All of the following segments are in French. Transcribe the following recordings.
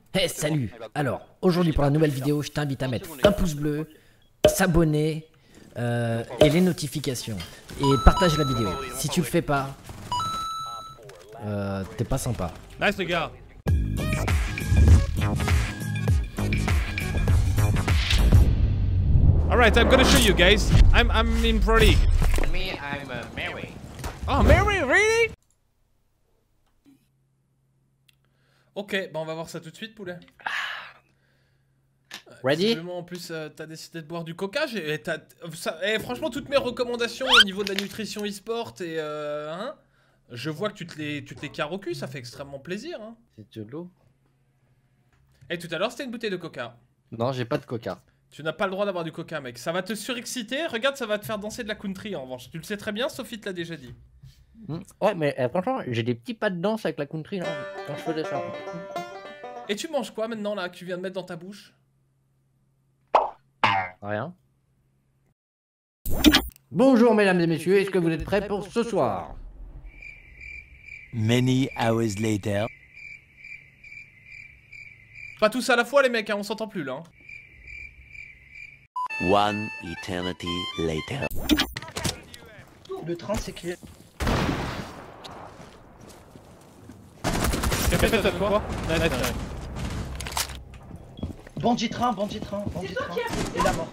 Hey salut. Alors, aujourd'hui pour la nouvelle vidéo, je t'invite à mettre un pouce bleu, s'abonner et les notifications. Et partage la vidéo. Si tu le fais pas, t'es pas sympa. Nice les gars. Alright, I'm gonna show you guys. I'm in Pro League. Me, I'm Mary. Oh, Mary, really? Ok, bah on va voir ça tout de suite, poulet. Ready? Visiblement, en plus, t'as décidé de boire du coca. Franchement, toutes mes recommandations au niveau de la nutrition e-sport et hein, je vois que tu te les carres au cul, ça fait extrêmement plaisir. Hein. C'est de l'eau? Et tout à l'heure, c'était une bouteille de coca. Non, j'ai pas de coca. Tu n'as pas le droit d'avoir du coca, mec. Ça va te surexciter. Regarde, ça va te faire danser de la country en revanche. Tu le sais très bien, Sophie te l'a déjà dit. Ouais, mais franchement, j'ai des petits pas de danse avec la country là, quand je faisais ça. Et tu manges quoi maintenant là que tu viens de mettre dans ta bouche? Rien. Bonjour mesdames et messieurs, est-ce que vous êtes prêts pour ce soir? Many hours later. Pas tous à la fois les mecs, hein, on s'entend plus là. Hein. One eternity later. Le train, c'est qui? Fais ça quoi? Bandit train. Et la mort.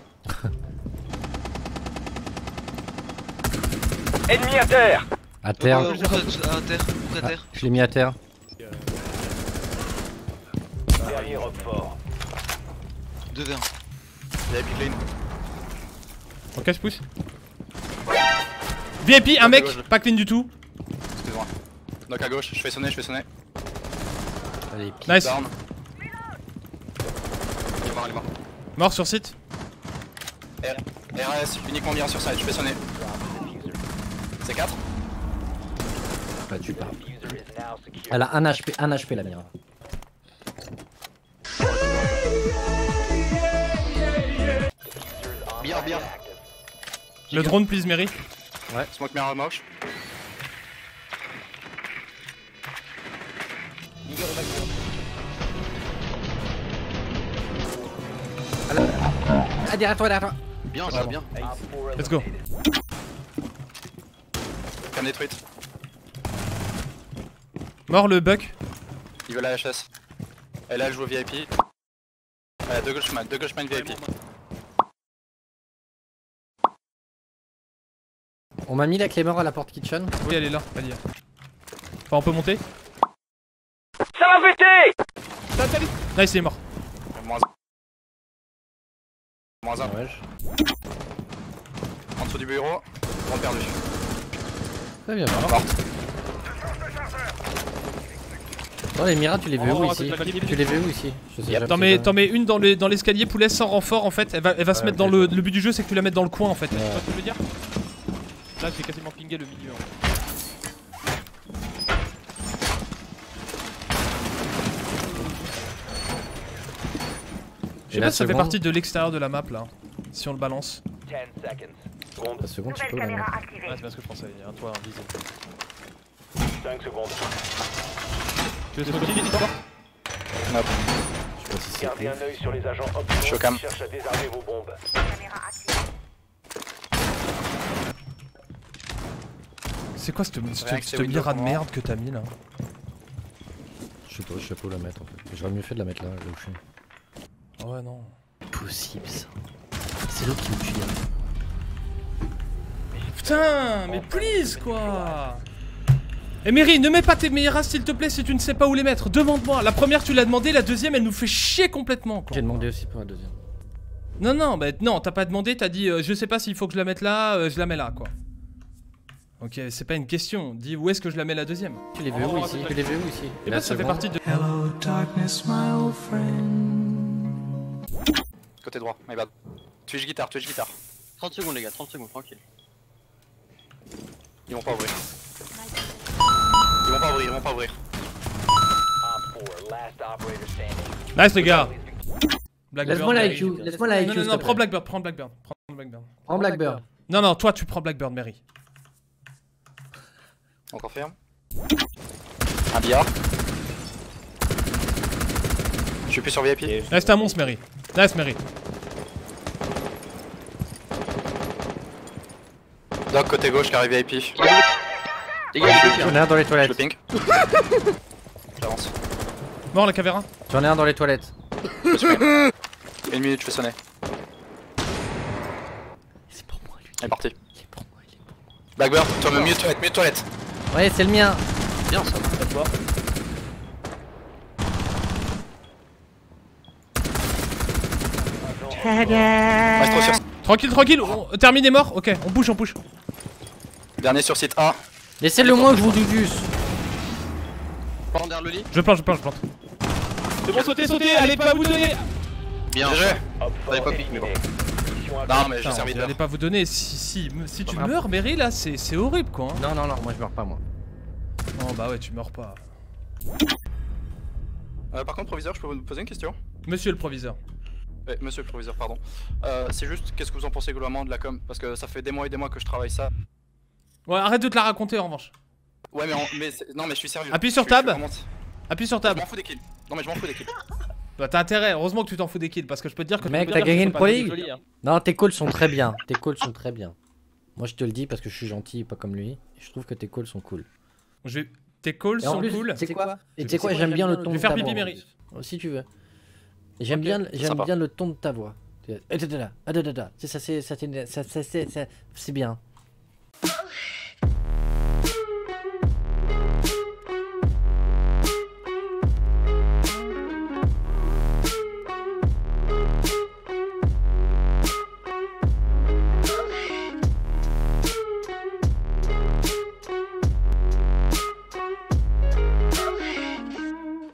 Ennemi à terre. À terre. À terre. Ah, je l'ai mis à terre. Dernier Roquefort. 2 vers 1. Ok, je pousse. VIP, un mec, pas clean du tout. Excuse-moi. Knock à gauche, je fais sonner. Allez, Nice. Down. Il est mort. Mort sur site. RS, uniquement bien sur side, je fais sonner. C'est 4. Bah, tu parles. Elle a un HP la Mira. Bien. Le drone, please, Mary. Smoke mirror moche. Ah, derrière toi. Bien, ça va bien. Let's go. Cam détruite. Mort le buck. Il veut la HS. Et là, elle joue au VIP. Deux gauchman VIP. On m'a mis la clé mort à la porte kitchen. Oui, elle est là, elle y est. Enfin, on peut monter. Ça va péter. Nice, il est mort. Moins 1. Ouais. En dessous du bureau. On perdu. Très bien. Morte. Oh, les Mira, tu les veux Oh, où ici? Tu les veux où ici? Je sais jamais. T'en mets une dans l'escalier poulet sans renfort en fait. Elle va se mettre dans le but du jeu, c'est que tu la mettes dans le coin en fait. Tu vois ce que je veux dire? Là, j'ai quasiment pingé le milieu. Hein. Je sais pas si ça fait partie de l'extérieur de la map là. Si on le balance. 10 seconds. La seconde, tu peux la mettre. Ouais, c'est bien ce que je pensais. Il y a un toit invisible. 5 secondes. Tu veux smoker vite fort? Hop. Je sais pas si c'est Gardez un œil sur les agents Je suis au cam. qui cherchent à désarmer vos bombes. C'est quoi cette mira de merde que t'as mis là? Je sais pas, je sais pas où la mettre en fait. J'aurais mieux fait de la mettre là où je suis. Oh ouais, non. Possible ça. C'est l'autre qui me tue. Putain, mais please quoi! Eh Mary, ne mets pas tes miras s'il te plaît si tu ne sais pas où les mettre. Demande-moi. La première tu l'as demandé, la deuxième elle nous fait chier complètement quoi. J'ai demandé aussi pour la deuxième. Non, bah non, t'as pas demandé, t'as dit je sais pas s'il faut que je la mette là, je la mets là quoi. Ok, c'est pas une question, dis où est-ce que je la mets la deuxième? Tu les veux où ici? Tu les veux où ici? Et bah ça fait partie de... Côté droit, my bad. Twitch guitare. 30 secondes les gars, 30 secondes, tranquille. Ils vont pas ouvrir. Nice les gars. Blackbird. Laisse-moi la IQ, laisse-moi la IQ. Non, prends Blackbird. Prends Blackbird. Non, toi tu prends Blackbird, Mary. On confirme. Un billard. Je suis plus sur VIP. Reste un monstre, Mary. Nice, Mary. Doc, côté gauche, qui arrive VIP. Les gars, je J'en ai un dans les Je toilettes. le ping. J'avance. Mort la cavéra. J'en ai un dans les toilettes. Une minute, je fais sonner. C'est pour moi, lui. Elle est partie. Il est pour moi, il est pour moi. Blackbird, toi même mieux de toilette. Ouais, c'est le mien. bien ça. Reste trop sur. Tranquille, tranquille. Termine est mort. Ok, on push, on push. Dernier sur site A. Laissez-le moi que je vous dugus. Pas derrière le lit. Je plante, je plante, je plante. C'est bon, sautez, allez pas vous donner. Bien. GG. Fallait pas piquer, mais bon. Non, mais j'ai Putain, servi de j'allais pas vous donner. Si tu meurs, Mary, là, c'est horrible quoi. Hein. Non, moi je meurs pas moi. Non, bah ouais, tu meurs pas. Par contre, proviseur, je peux vous poser une question? Monsieur le proviseur. Monsieur le proviseur, pardon. C'est juste, qu'est-ce que vous en pensez globalement de la com? Parce que ça fait des mois et des mois que je travaille ça. Ouais, arrête de te la raconter en revanche. Ouais, non, mais je suis sérieux. Appuie sur Je suis tab. vraiment- Appuie sur Je tab. m'en fous des kills. Non, mais je m'en fous des kills. Bah t'as intérêt, heureusement que tu t'en fous des kills parce que je peux te dire que Mec, tu t'as gagné une Pas pro joli, league. hein. Non, tes calls sont très bien. Tes calls sont très bien. Moi je te le dis parce que je suis gentil, pas comme lui. Et je trouve que tes calls sont cool. Tes calls Et en sont plus, cool. tu sais quoi? Et tu sais quoi? J'aime bien le ton Je de vais faire ta pipi, voix. Mary. Si tu veux. J'aime bien le ton de ta voix. C'est bien.